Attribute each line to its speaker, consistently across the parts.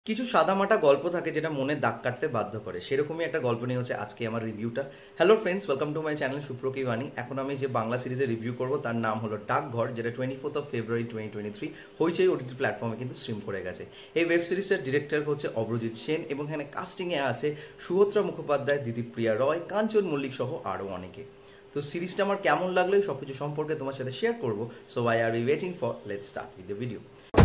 Speaker 1: কিছু সাদামাটা গল্প থাকে যেটা মনে দাগ কাটতে বাধ্য করে, সেরকমই একটা গল্প নিয়ে হচ্ছে আজকে আমার রিভিউটা। Hello friends, welcome to my channel সুপ্রকি বাণী। এখন আমি যে বাংলা সিরিজের রিভিউ করব তার নাম হলো ডাকঘর, যেটা 24 ফেব্রুয়ারি 2023 হইচই ওটিটি প্ল্যাটফর্মে কিন্তু স্ট্রিম করে গেছে। এই ওয়েব সিরিজটার ডিরেক্টর হচ্ছে অভ্রজিৎ সেন এবং এখানে কাস্টিংয়ে আছে সুহত্রা মুখোপাধ্যায়, দিতিপ্রিয়া রয়, কাঞ্চন মল্লিক সহ আরও অনেকে। তো সিরিজটা আমার কেমন লাগলো সব কিছু সম্পর্কে তোমার সাথে শেয়ার করবো। So I are be waiting for, let's start with the video.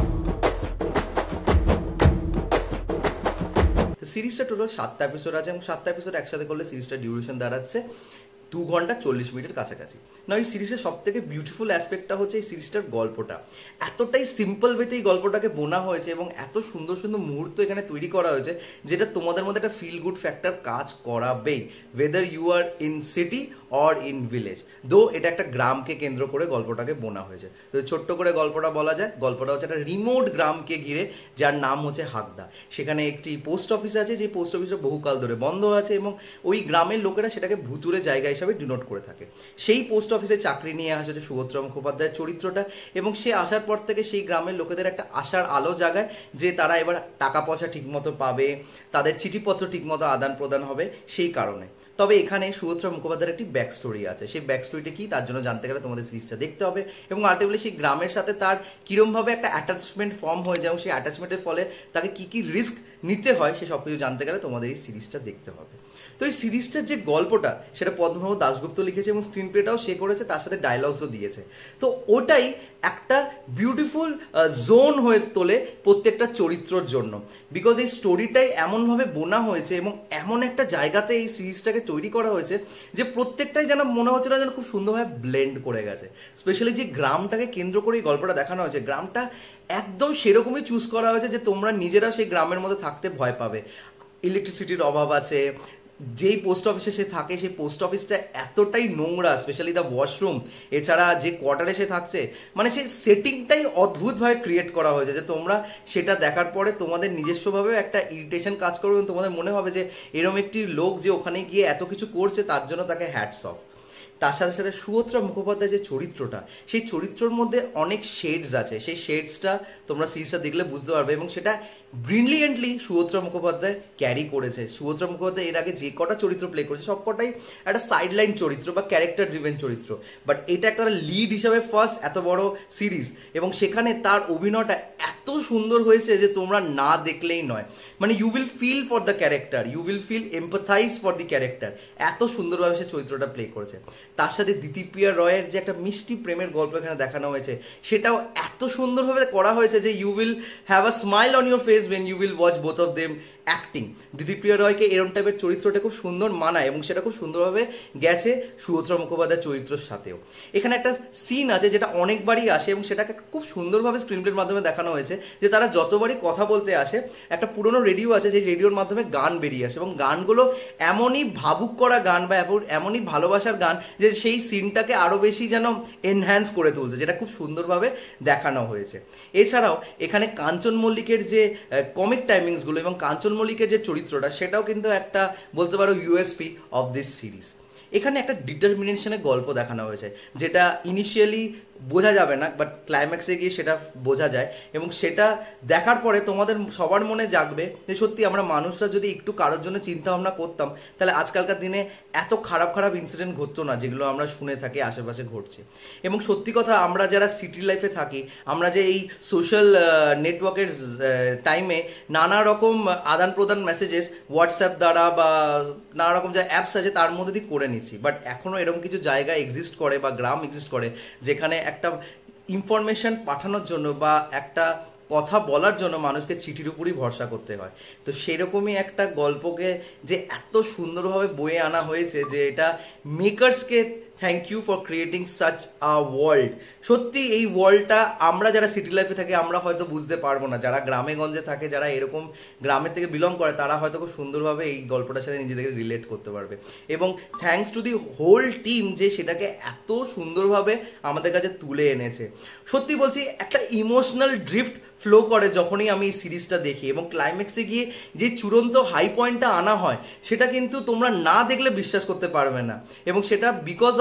Speaker 1: সিরিজটা টোটাল 7টা এপিসোড আছে এবং 7টা এপিসোড একসাথে করলে সিরিজটা ডিউরেশন দাঁড়াচ্ছে 2 ঘন্টা 40 মিনিটের কাছাকাছি। না, এই সিরিজের সব থেকে বিউটিফুল অ্যাসপেক্টটা হচ্ছে এই সিরিজটার গল্পটা এতটাই সিম্পল ওয়েতে এই গল্পটাকে বোনা হয়েছে এবং এত সুন্দর সুন্দর মুহূর্ত এখানে তৈরি করা হয়েছে যেটা তোমাদের মধ্যে একটা ফিল গুড ফ্যাক্টর কাজ করাবেই, whether you are in city or in village. Though এটা একটা গ্রামকে কেন্দ্র করে গল্পটাকে বোনা হয়েছে। তো ছোট্ট করে গল্পটা বলা যায়, গল্পটা হচ্ছে একটা রিমোট গ্রামকে ঘিরে, যার নাম হচ্ছে হাকদা। সেখানে একটি পোস্ট অফিস আছে, যে পোস্ট অফিসটা বহুকাল ধরে বন্ধ আছে এবং ওই গ্রামের লোকেরা সেটাকে ভুতুরে জায়গা হিসাবে ডিনোট করে থাকে। সেই পোস্ট অফিসে চাকরি নিয়ে আসে সুভদ্রা মুখোপাধ্যায়ের চরিত্রটা এবং সে আসার পর থেকে সেই গ্রামের লোকেদের একটা আশার আলো জাগায় যে তারা এবার টাকা পয়সা ঠিকমতো পাবে, তাদের চিঠিপত্র ঠিকমতো আদান প্রদান হবে সেই কারণে। তবে এখানে সুহত্রা মুখোপাধ্যায়ের একটি ব্যাক স্টোরি আছে। সেই ব্যাক স্টোরিটা কি, তার জন্য জানতে গেলে তোমাদের সিরিজটা দেখতে হবে এবং আলটিমেটলি সেই গ্রামের সাথে তার কিরমভাবে একটা অ্যাটাচমেন্ট ফর্ম হয়ে যায় এবং সেই অ্যাটাচমেন্টের ফলে তাকে কি কি রিস্ক নিতে হয় সে সব কিছু জানতে গেলে তোমাদের এই সিরিজটা দেখতে হবে। তো এই সিরিজটার যে গল্পটা সেটা পদ্মনাভ দাশগুপ্ত লিখেছে এবং স্ক্রিন প্লেটাও সে করেছে, তার সাথে ডায়লগসও দিয়েছে। তো ওটাই একটা বিউটিফুল জোন হয়ে তোলে প্রত্যেকটা চরিত্রর জন্য, বিকজ এই স্টোরিটাই এমনভাবে বোনা হয়েছে এবং এমন একটা জায়গাতে এই সিরিজটাকে তৈরি করা হয়েছে যে প্রত্যেকটাই যেন মনে হচ্ছে না যেন খুব সুন্দরভাবে ব্লেন্ড করে গেছে। স্পেশালি যে গ্রামটাকে কেন্দ্র করে এই গল্পটা দেখানো হয়েছে, গ্রামটা একদম সেরকমই চুজ করা হয়েছে যে তোমরা নিজেরা সেই গ্রামের মধ্যে থাকতে ভয় পাবে। ইলেকট্রিসিটির অভাব আছে, যেই পোস্ট অফিসে সে থাকে সেই পোস্ট অফিসটা এতটাই নোংরা, স্পেশালি দ্য ওয়াশরুম, এছাড়া যে কোয়ার্টারে সে থাকছে, মানে সেই সেটিংটাই অদ্ভুতভাবে ক্রিয়েট করা হয়েছে যে তোমরা সেটা দেখার পরে তোমাদের নিজস্বভাবে একটা ইরিটেশন কাজ করবে এবং তোমাদের মনে হবে যে এরকম একটি লোক যে ওখানে গিয়ে এত কিছু করছে তার জন্য তাকে হ্যাটস অফ। তার সাথে সাথে সুহত্রা মুখোপাধ্যায় যে চরিত্রটা, সেই চরিত্রের মধ্যে অনেক শেডস আছে, সেই শেডসটা তোমরা সিরিজটা দেখলে বুঝতে পারবে এবং সেটা ব্রিলিয়েন্টলি সুহত্রা মুখোপাধ্যায় ক্যারি করেছে। সুহত্রা মুখোপাধ্যায় এর আগে যে কটা চরিত্র প্লে করেছে সব কটাই একটা সাইডলাইন চরিত্র বা ক্যারেক্টার ড্রিভেন চরিত্র, বাট এটা একটা লিড হিসাবে ফার্স্ট এত বড় সিরিজ এবং সেখানে তার অভিনয়টা এত সুন্দর হয়েছে যে তোমরা না দেখলেই নয়। মানে you will feel for the character, you will feel empathise for the character, এত সুন্দরভাবে সে চরিত্রটা প্লে করেছে। তার সাথে দিতিপ্রিয়া রয়ের যে একটা মিষ্টি প্রেমের গল্প এখানে দেখানো হয়েছে সেটাও এত সুন্দরভাবে করা হয়েছে যে you will have a smile on your face when you will watch both of them acting. Ditipriya রয়কে এরম টাইপের চরিত্রটা খুব সুন্দর মানায় এবং সেটা খুব সুন্দরভাবে গেছে সুহত্রা মুখোপাধ্যায়ের চরিত্রের সাথেও। এখানে একটা সিন আছে যেটা অনেকবারই আসে এবং সেটাকে খুব সুন্দরভাবে স্ক্রিন প্লের মাধ্যমে দেখানো হয়েছে যে তারা যতবারই কথা বলতে আসে একটা পুরনো রেডিও আছে, যে রেডিওর মাধ্যমে গান বেরিয়ে আসে এবং গানগুলো এমনই ভাবুক করা গান বা এমনই ভালোবাসার গান যে সেই সিনটাকে আরও বেশি যেন এনহ্যান্স করে তুলছে, যেটা খুব সুন্দরভাবে দেখানো হয়েছে। এছাড়াও এখানে কাঞ্চন মল্লিকের যে কমিক টাইমিংসগুলো এবং কাঞ্চন মল্লিকের যে চরিত্রটা সেটাও কিন্তু একটা বলতে পারো ইউএসপি অফ দিস সিরিজ। এখানে একটা ডিটারমিনেশনের গল্প দেখানো হয়েছে যেটা ইনিশিয়ালি বোঝা যাবে না, বাট ক্লাইম্যাক্সে গিয়ে সেটা বোঝা যায় এবং সেটা দেখার পরে তোমাদের সবার মনে জাগবে যে সত্যি আমরা মানুষরা যদি একটু কারোর জন্য চিন্তা ভাবনা করতাম তাহলে আজকালকার দিনে এত খারাপ খারাপ ইনসিডেন্ট ঘটতো না যেগুলো আমরা শুনে থাকি আশেপাশে ঘটছে। এবং সত্যি কথা, আমরা যারা সিটি লাইফে থাকি, আমরা যে এই সোশ্যাল নেটওয়ার্কের টাইমে নানা রকম আদান প্রদান মেসেজেস হোয়াটসঅ্যাপ দ্বারা বা নানা রকম যে অ্যাপস আছে তার মধ্যে দিয়ে করে নিচ্ছি, বাট এখনও এরকম কিছু জায়গা এক্সিস্ট করে বা গ্রাম এক্সিস্ট করে যেখানে একটা ইনফরমেশন পাঠানোর জন্য বা একটা কথা বলার জন্য মানুষকে চিঠির উপরই ভরসা করতে হয়। তো সেরকমই একটা গল্পকে যে এত সুন্দরভাবে বয়ে আনা হয়েছে যে এটা মেকার্সকে thank you for creating such a world. সত্যি এই ওয়ার্ল্ডটা আমরা যারা সিটি লাইফে থাকি আমরা হয়তো বুঝতে পারবো না, যারা গ্রামে গঞ্জে থাকে, যারা এরকম গ্রামের থেকে বিলং করে তারা হয়তো খুব সুন্দরভাবে এই গল্পটার সাথে নিজেদেরকে রিলেট করতে পারবে। এবং thanks to the whole team যে সেটাকে এত সুন্দরভাবে আমাদের কাছে তুলে এনেছে। সত্যি বলছি, একটা ইমোশনাল ড্রিফট ফ্লো করে যখনই আমি এই সিরিজটা দেখি এবং ক্লাইম্যাক্সে গিয়ে যে চূড়ান্ত হাই পয়েন্টটা আনা হয় সেটা কিন্তু তোমরা না দেখলে বিশ্বাস করতে পারবে না এবং সেটা বিকজ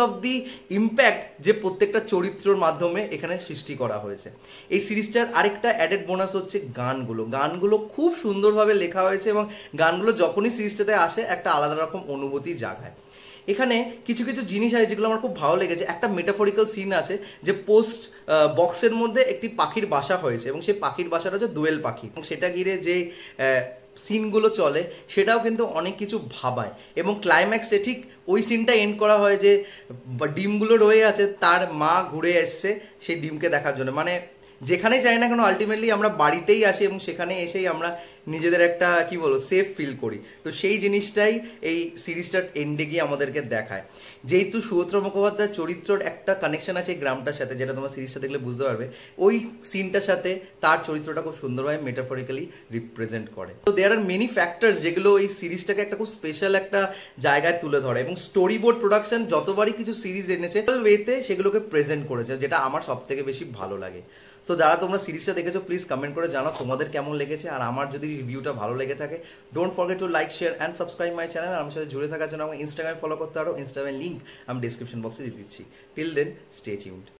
Speaker 1: অফ দি ইম্প্যাক্ট যে প্রত্যেকটা চরিত্রের মাধ্যমে এখানে সৃষ্টি করা হয়েছে। এই সিরিজটার আরেকটা অ্যাডেড বোনাস হচ্ছে গানগুলো খুব সুন্দরভাবে লেখা হয়েছে এবং গানগুলো যখনই সিরিজটাতে আসে একটা আলাদা রকম অনুভূতি জাগায়। এখানে কিছু কিছু জিনিস আছে যেগুলো আমার খুব ভালো লেগেছে। একটা মেটাফরিক্যাল সিন আছে যে পোস্ট বক্সের মধ্যে একটি পাখির বাসা হয়েছে এবং সেই পাখির বাসাটা হচ্ছে দোয়েল পাখি, এবং সেটা ঘিরে যে সিনগুলো চলে সেটাও কিন্তু অনেক কিছু ভাবায়। এবং ক্লাইম্যাক্সে ঠিক ওই সিনটা এন্ড করা হয় যে ডিমগুলো রয়ে আছে, তার মা ঘুরে এসছে সেই ডিমকে দেখার জন্য। মানে যেখানেই যাই না কেন আলটিমেটলি আমরা বাড়িতেই আসি এবং সেখানে এসেই আমরা নিজেদের একটা কি বলবো সেফ ফিল করি। তো সেই জিনিসটাই এই সিরিজটার এন্ডে গিয়ে আমাদেরকে দেখায়। যেহেতু সুহত্রা মুখোপাধ্যায়ের চরিত্রের একটা কানেকশন আছে এই গ্রামটার সাথে, যেটা তোমার সিরিজটা দেখলে বুঝতে পারবে, ওই সিনটার সাথে তার চরিত্রটা খুব সুন্দরভাবে মেটাফরিক্যালি রিপ্রেজেন্ট করে। তো দেয়ার আর মেনি ফ্যাক্টরস যেগুলো এই সিরিজটাকে একটা খুব স্পেশাল একটা জায়গায় তুলে ধরে, এবং স্টোরি বোর্ড প্রোডাকশন যতবারই কিছু সিরিজ এনেছে ওয়েতে সেগুলোকে প্রেজেন্ট করেছে, যেটা আমার সব থেকে বেশি ভালো লাগে। তো যারা তোমরা সিরিজটা দেখেছো প্লিজ কমেন্ট করে জানাও তোমাদের কেমন লেগেছে। আর আমার যদি রিভিউটা ভালো লেগে থাকে don't forget to like share and subscribe my channel. আমার সাথে জুড়ে থাকার জন্য আমাকে ইনস্টাগ্রামে ফলো করতে পারো। ইনস্টাগ্রামের লিঙ্ক আমি ডিসক্রিপশন বক্সে দিয়ে দিচ্ছি। Till then stay tuned.